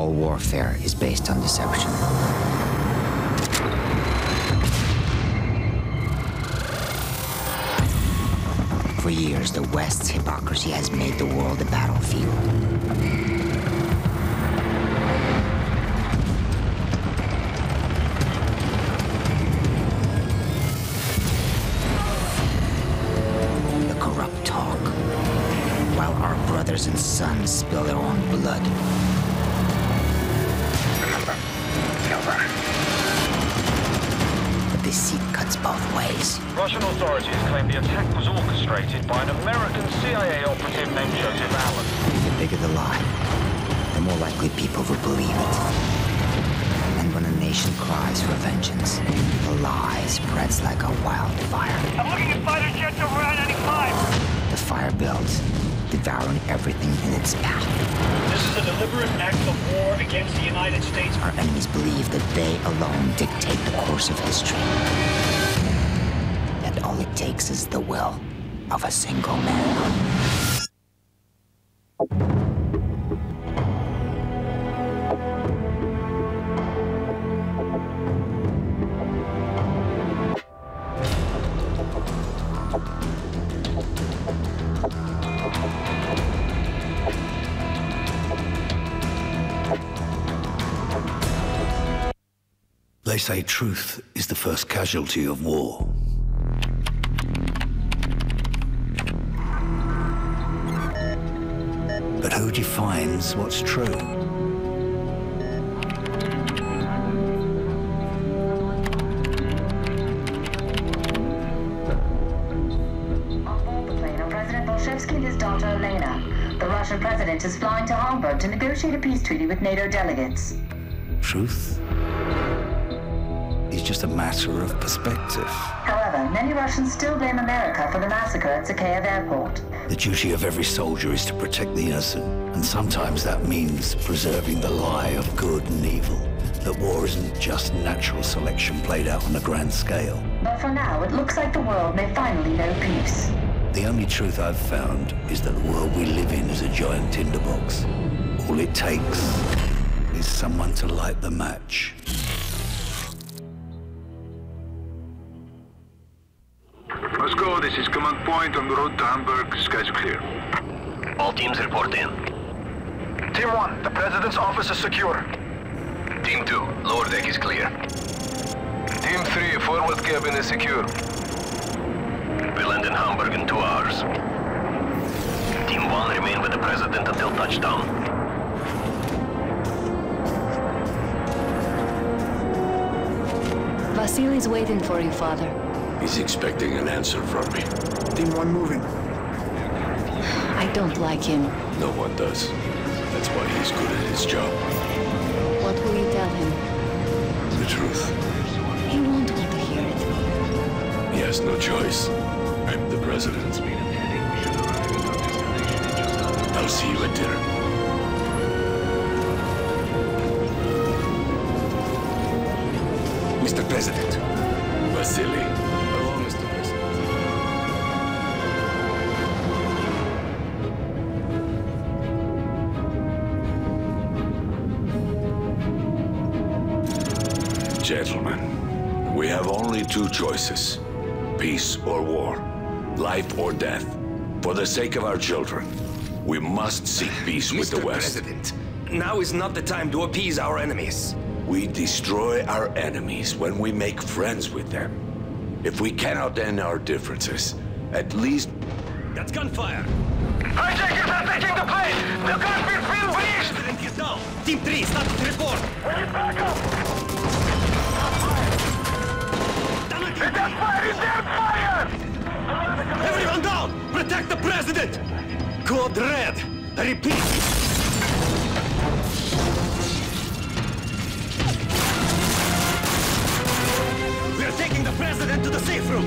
All warfare is based on deception. For years, the West's hypocrisy has made the world a battlefield. The corrupt talk, while our brothers and sons spill their own blood. But deceit cuts both ways. Russian authorities claim the attack was orchestrated by an American CIA operative named Joseph Allen. The bigger the lie, the more likely people will believe it. And when a nation cries for vengeance, the lie spreads like a wildfire. I'm looking at fighter jets over I-95. The fire builds, devouring everything in its path. This is a deliberate act of war against the United States. Our enemies believe that they alone dictate the course of history. That all it takes is the will of a single man. They say truth is the first casualty of war. But who defines what's true? President Bolshevsky and his daughter Elena. The Russian president is flying to Hamburg to negotiate a peace treaty with NATO delegates. Truth is just a matter of perspective. However, many Russians still blame America for the massacre at Zakhaev Airport. The duty of every soldier is to protect the innocent, and sometimes that means preserving the lie of good and evil. That war isn't just natural selection played out on a grand scale. But for now, it looks like the world may finally know peace. The only truth I've found is that the world we live in is a giant tinderbox. All it takes is someone to light the match. Moscow, this is command point on the road to Hamburg. Skies are clear. All teams report in. Team 1, the president's office is secure. Team 2, lower deck is clear. Team 3, forward cabin is secure. We land in Hamburg in 2 hours. Team 1 remain with the president until touchdown. Vasily's waiting for you, Father. He's expecting an answer from me. Team 1 moving. I don't like him. No one does. That's why he's good at his job. What will you tell him? The truth. He won't want to hear it. He has no choice. I'm the president. I'll see you at dinner. Mr. President. Vasily. Hello, Mr. President. Gentlemen, we have only 2 choices. Peace or war. Life or death. For the sake of our children, we must seek peace with the West. Mr. President, now is not the time to appease our enemies. We destroy our enemies when we make friends with them. If we cannot end our differences, at least... That's gunfire! Hijackers are taking the plane! The cockpit's been breached! President is down! Team 3, start to report! We need backup! The death fire is dead fire! Everyone down! Protect the president! Code red! I repeat! We are taking the president to the safe room!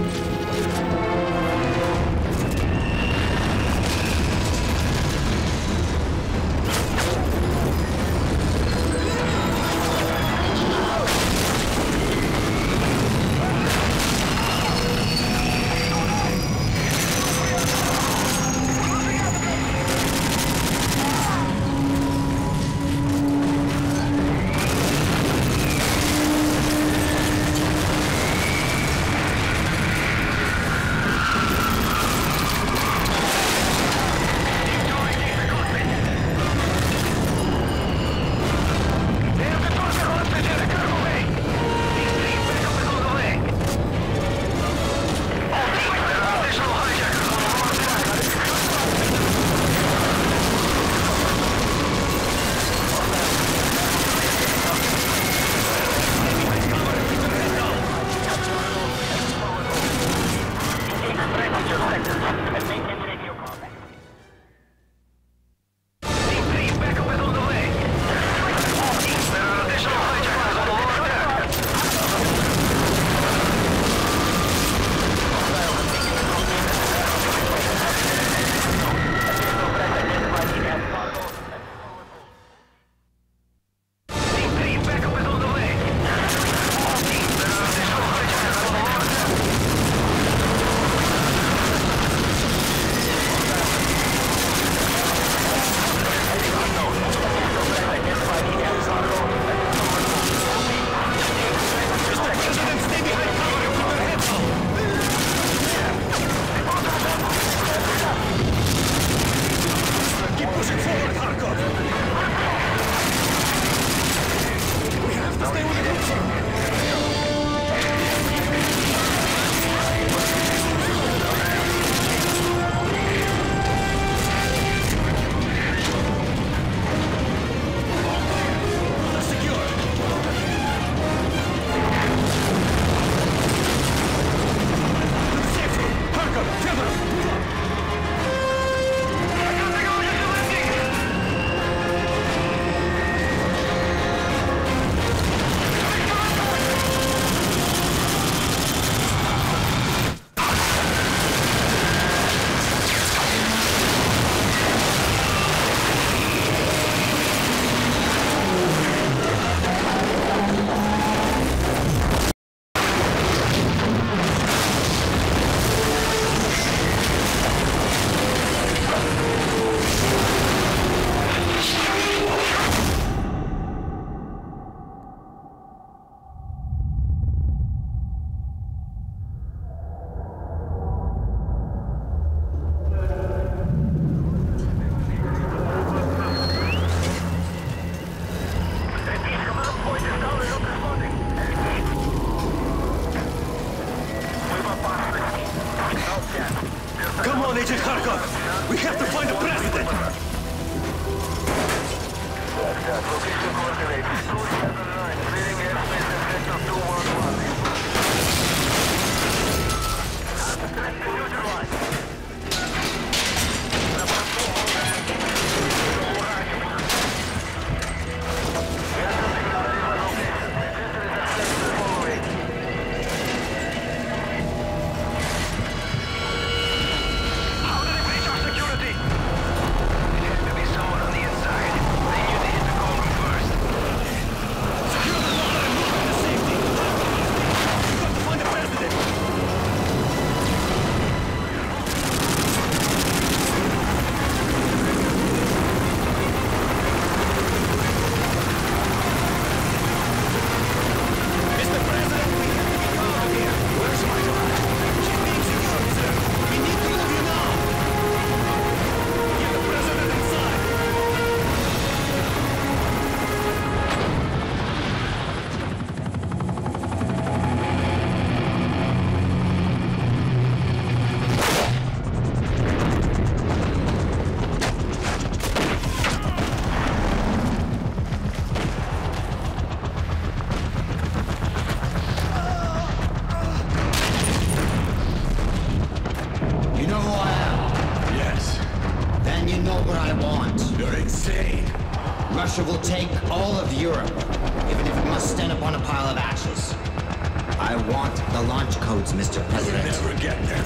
You're insane. Russia will take all of Europe, even if it must stand upon a pile of ashes. I want the launch codes, Mr. President. You'll never get them.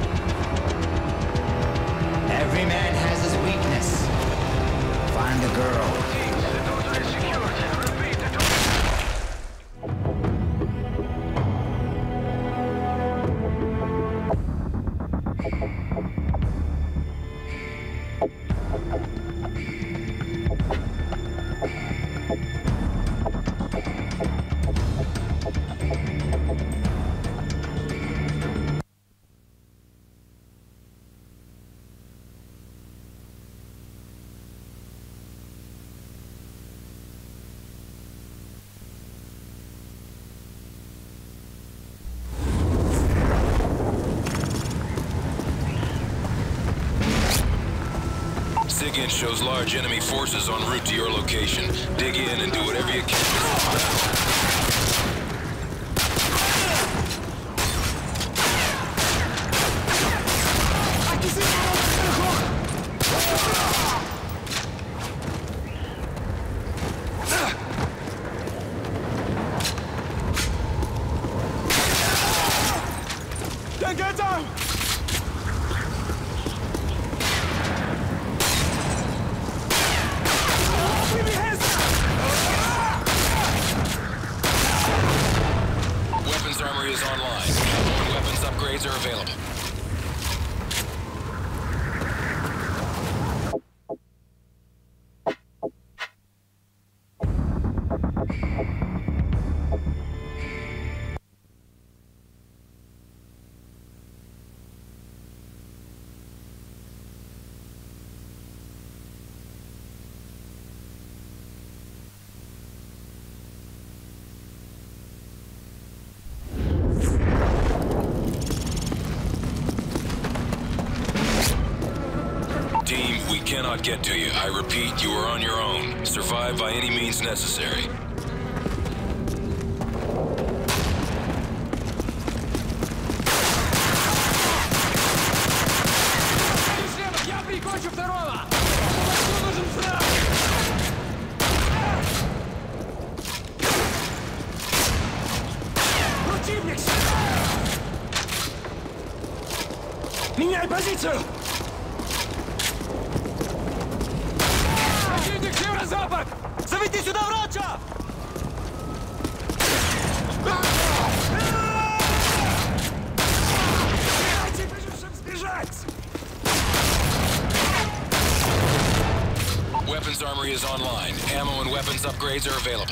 Every man has his weakness. Find the girl. SIGINT shows large enemy forces en route to your location. Dig in and do whatever you can. Armory is online. More weapons upgrades are available. Team, we cannot get to you. I repeat, you are on your own. Survive by any means necessary. Меняй позицию! Противник северо-запад! Заведи сюда врача! Дайте выжившим сбежать! Weapons Armory is online. Ammo and weapons upgrades are available.